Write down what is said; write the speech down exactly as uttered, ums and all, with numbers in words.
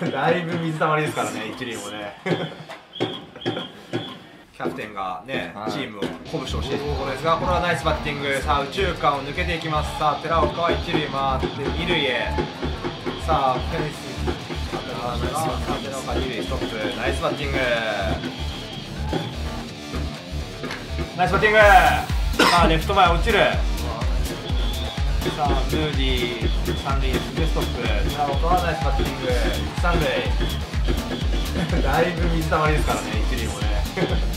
だいぶ水たまりですからね、一塁もね。キャプテンがね、はい、チームを鼓舞してほしいところですが、これはナイスバッティング。さあ、右中間を抜けていきます。さあ、寺岡は一塁回って二塁へ。さあ、フェンスあー、さあ、寺岡二塁ストップ。ナイスバッティング。ナイスバッティング。さあ、レフト前落ちる。さあ、ムーディー三塁すぐストップ。寺岡はナイスバッティング。三塁。だいぶ水たまりですからね、一塁もね。